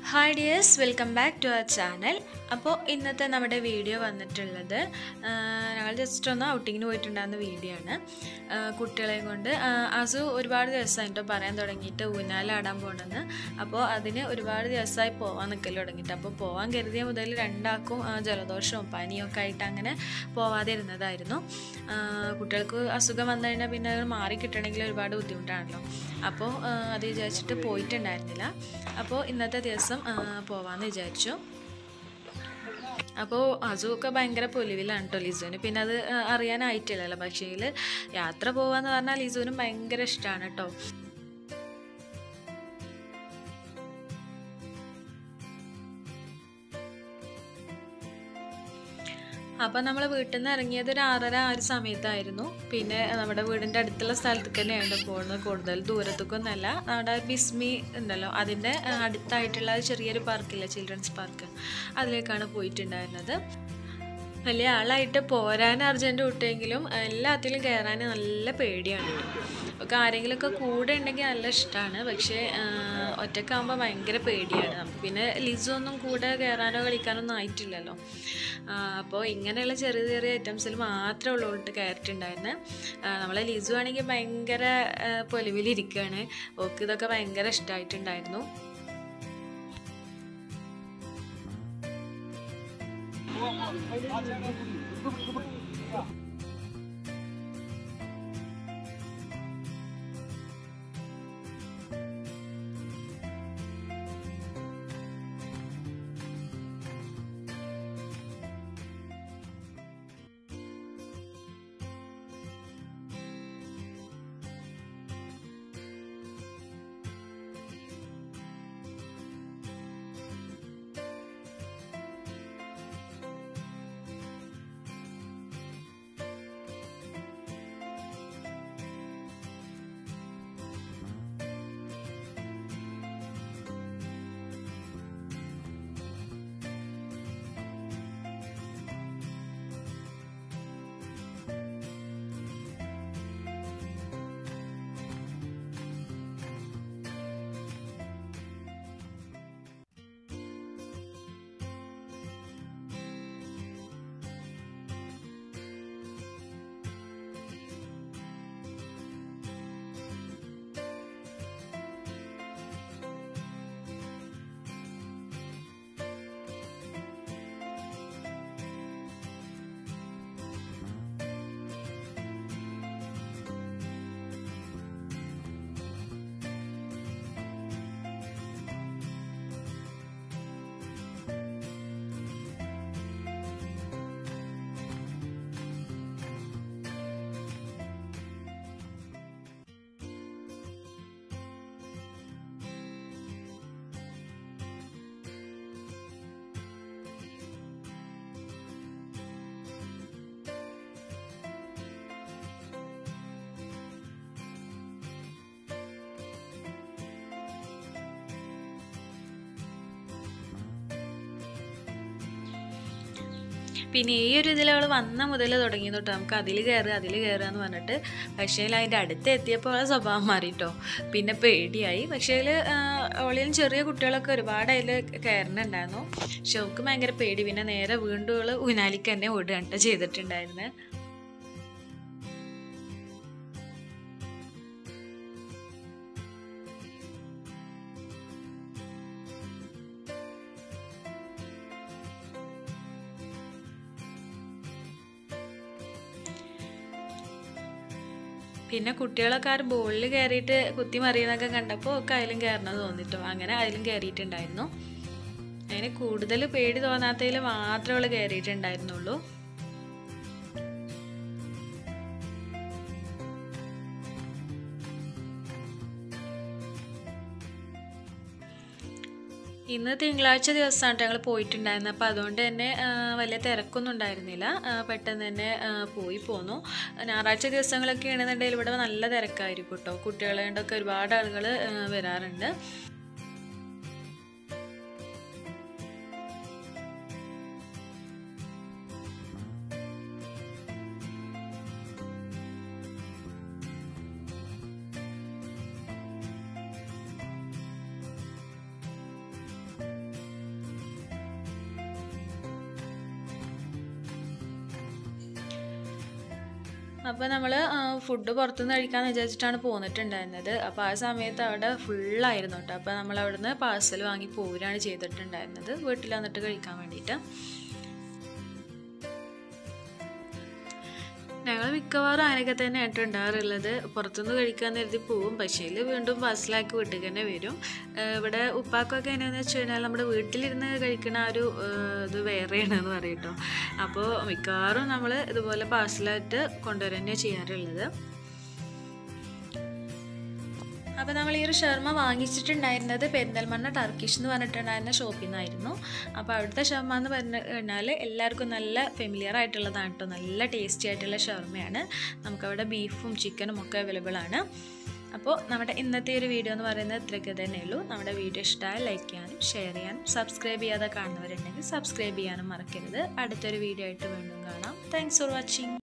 Hi dears, welcome back to our channel. അപ്പോൾ ഇന്നത്തെ നമ്മുടെ വീഡിയോ വന്നിട്ടുള്ളത് ഞങ്ങൾ ജസ്റ്റ് ഒന്ന് ഔട്ടിങ്ങിന് പോയിട്ടുണ്ടായിരുന്ന വീഡിയോ ആണ്. കുട്ടികളെയും കൊണ്ട് അസു ഒരുപാട് ദിവസമായി കേട്ടോ പറയാൻ തുടങ്ങിയിട്ട് ഊഞ്ഞാലാടാൻ പോകണമെന്ന്. അപ്പോൾ അതിന് ഒരുപാട് ദിവസമായി പോകാൻ നിൽക്കൽ തുടങ്ങിയിട്ട്, അപ്പോൾ പോകാൻ കരുതിയ മുതൽ രണ്ടാൾക്കും ജലദോഷവും പനിയും ഒക്കെ ആയിട്ട് അങ്ങനെ പോവാതെ ഇരുന്നതായിരുന്നു. കുട്ടികൾക്ക് അസുഖം വന്നു കഴിഞ്ഞാൽ പിന്നെ അത് മാറി കിട്ടണമെങ്കിൽ ഒരുപാട് ബുദ്ധിമുട്ടാണല്ലോ. അപ്പോൾ അത് വിചാരിച്ചിട്ട് പോയിട്ടുണ്ടായിരുന്നില്ല. അപ്പോൾ ഇന്നത്തെ ദിവസം പോവാമെന്ന് വിചാരിച്ചു. അപ്പോൾ അസുഖമൊക്കെ ഭയങ്കര പൊലിവിലാണ് കേട്ടോ ലിസുവിന്. പിന്നെ അത് അറിയാനായിട്ടില്ലല്ലോ. പക്ഷേ യാത്ര പോവാന്ന് പറഞ്ഞാൽ ലിസുവിനും ഭയങ്കര ഇഷ്ടമാണ് കേട്ടോ. അപ്പോൾ നമ്മൾ വീട്ടിൽ നിന്ന് ഇറങ്ങിയത് ഒരു 6:30 ആ ഒരു സമയത്തായിരുന്നു. പിന്നെ നമ്മുടെ വീടിൻ്റെ അടുത്തുള്ള സ്ഥലത്തേക്ക് തന്നെയാണ് പോകുന്നത്. കൂടുതൽ ദൂരത്തേക്കൊന്നല്ല. നമ്മുടെ ബിസ്മി ഉണ്ടല്ലോ, അതിൻ്റെ അടുത്തായിട്ടുള്ള ചെറിയൊരു പാർക്കില്ല, ചിൽഡ്രൻസ് പാർക്ക്, അതിലേക്കാണ് പോയിട്ടുണ്ടായിരുന്നത്. വലിയ ആളായിട്ട് പോരാൻ അർജൻറ്റ് വിട്ടെങ്കിലും എല്ലാത്തിലും കയറാൻ നല്ല പേടിയാണ് കേട്ടോ. ഒക്കെ ആരെങ്കിലുമൊക്കെ കൂടെ ഉണ്ടെങ്കിൽ നല്ല ഇഷ്ടമാണ്. പക്ഷേ ഒറ്റക്കാകുമ്പോൾ ഭയങ്കര പേടിയാണ് നമുക്ക്. പിന്നെ ലിസു ഒന്നും കൂടെ കയറാനോ കളിക്കാനോ ഒന്നും ആയിട്ടില്ലല്ലോ. അപ്പോൾ ഇങ്ങനെയുള്ള ചെറിയ ചെറിയ ഐറ്റംസിൽ മാത്രമേ ഉള്ളോട്ട് കയറിയിട്ടുണ്ടായിരുന്നത്. നമ്മളെ ലിസു ആണെങ്കിൽ ഭയങ്കര പൊലിവിലിരിക്കുകയാണ്. ഓക്ക് ഇതൊക്കെ ഭയങ്കര ഇഷ്ടമായിട്ടുണ്ടായിരുന്നു. പിന്നെ ഈ ഒരു ഇതിൽ അവൾ വന്ന മുതൽ തുടങ്ങി തൊട്ട് നമുക്ക് അതിൽ കയറുക എന്ന് പറഞ്ഞിട്ട്. പക്ഷേ അതിൻ്റെ അടുത്ത് എത്തിയപ്പോൾ അവളെ സ്വഭാവം മാറിയിട്ടോ. പിന്നെ പേടിയായി. പക്ഷേ അവളിലും ചെറിയ കുട്ടികളൊക്കെ ഒരുപാട് അതിൽ കയറുന്നുണ്ടായിരുന്നു. പക്ഷെ അവൾക്ക് ഭയങ്കര പേടി. പിന്നെ നേരെ വീണ്ടും അവൾ ഊനാലിക്ക് തന്നെ ഓടുകയാണ് ചെയ്തിട്ടുണ്ടായിരുന്നത്. പിന്നെ കുട്ടികളൊക്കെ ബോളിൽ കയറിയിട്ട് കുത്തി മറിയുന്നൊക്കെ കണ്ടപ്പോൾ ഒക്കെ അതിലും കയറണമെന്ന് തോന്നിട്ടോ. അങ്ങനെ അതിലും കയറിയിട്ടുണ്ടായിരുന്നു. അതിന് കൂടുതൽ പേടി തോന്നാത്തതിൽ മാത്രമേ അവൾ കയറിയിട്ടുണ്ടായിരുന്നുള്ളൂ. ഇന്ന് തിങ്കളാഴ്ച ദിവസമാണ് ഞങ്ങൾ പോയിട്ടുണ്ടായിരുന്നത്. അപ്പോൾ അതുകൊണ്ട് തന്നെ വലിയ തിരക്കൊന്നും ഉണ്ടായിരുന്നില്ല. പെട്ടെന്ന് തന്നെ പോയി പോന്നു. ഞായറാഴ്ച ദിവസങ്ങളൊക്കെ ആണെന്നുണ്ടെങ്കിൽ ഇവിടെ നല്ല തിരക്കായിരിക്കും കേട്ടോ. കുട്ടികളെ കൊണ്ടൊക്കെ ഒരുപാട് ആളുകൾ വരാറുണ്ട്. അപ്പോൾ നമ്മൾ ഫുഡ് പുറത്തുനിന്ന് കഴിക്കാമെന്ന് വിചാരിച്ചിട്ടാണ് പോന്നിട്ടുണ്ടായിരുന്നത്. അപ്പോൾ ആ സമയത്ത് അവിടെ ഫുള്ളായിരുന്നു കേട്ടോ. അപ്പോൾ നമ്മൾ അവിടുന്ന് പാഴ്സൽ വാങ്ങി പോരുകയാണ് ചെയ്തിട്ടുണ്ടായിരുന്നത് വീട്ടിൽ വന്നിട്ട് കഴിക്കാൻ വേണ്ടിയിട്ട്. ഞങ്ങൾ മിക്കവാറും അങ്ങനെയൊക്കെ തന്നെ ആയിട്ട് ഉണ്ടാകാറുള്ളത്. പുറത്തുനിന്ന് കഴിക്കാമെന്ന് കരുതി പോവും, പക്ഷേ വീണ്ടും പാഴ്സലാക്കി വീട്ടിൽ തന്നെ വരും. ഇവിടെ ഉപ്പാക്കൊക്കെ എങ്ങനെയാണെന്ന് വെച്ച് കഴിഞ്ഞാൽ നമ്മുടെ വീട്ടിലിരുന്ന് കഴിക്കുന്ന ആ ഒരു ഇത് വേറെയാണെന്ന് പറയും കേട്ടോ. അപ്പോൾ മിക്കവാറും നമ്മൾ ഇതുപോലെ പാഴ്സലായിട്ട് കൊണ്ടുവരുക തന്നെയാണ് ചെയ്യാറുള്ളത്. അപ്പോൾ നമ്മൾ ഈ ഒരു ഷവർമ വാങ്ങിച്ചിട്ടുണ്ടായിരുന്നത് പെരിന്തൽമണ്ണ ടർക്കിഷ് എന്ന് പറഞ്ഞിട്ടുണ്ടായിരുന്ന ഷോപ്പിൽ നിന്നായിരുന്നു. അപ്പോൾ അവിടുത്തെ ഷവർമ എന്ന് പറഞ്ഞു കഴിഞ്ഞാൽ എല്ലാവർക്കും നല്ല ഫെമിലിയർ ആയിട്ടുള്ളതാണ് കേട്ടോ. നല്ല ടേസ്റ്റി ആയിട്ടുള്ള ഷവർമയാണ്. നമുക്കവിടെ ബീഫും ചിക്കനും ഒക്കെ അവൈലബിൾ ആണ്. അപ്പോൾ നമ്മുടെ ഇന്നത്തെ ഒരു വീഡിയോ എന്ന് പറയുന്നത് ഇത്രയൊക്കെ തന്നെയുള്ളൂ. നമ്മുടെ വീഡിയോ ഇഷ്ടമായി ലൈക്ക് ചെയ്യാനും ഷെയർ ചെയ്യാനും സബ്സ്ക്രൈബ് ചെയ്യാതെ കാണുന്നവരുണ്ടെങ്കിൽ സബ്സ്ക്രൈബ് ചെയ്യാനും മറക്കരുത്. അടുത്തൊരു വീഡിയോ ആയിട്ട് വീണ്ടും കാണാം. Thanks for watching.